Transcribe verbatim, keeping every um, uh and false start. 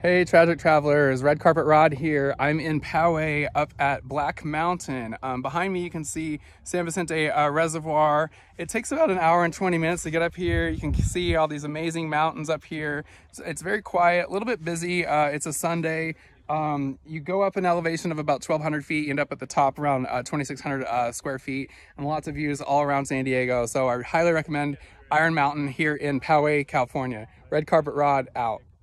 Hey, Tragic Travelers, Red Carpet Rod here. I'm in Poway up at Black Mountain. Um, behind me you can see San Vicente uh, Reservoir. It takes about an hour and twenty minutes to get up here. You can see all these amazing mountains up here. It's, it's very quiet, a little bit busy. Uh, it's a Sunday. Um, you go up an elevation of about twelve hundred feet, you end up at the top around uh, twenty-six hundred uh, square feet, and lots of views all around San Diego. So I highly recommend Iron Mountain here in Poway, California. Red Carpet Rod out.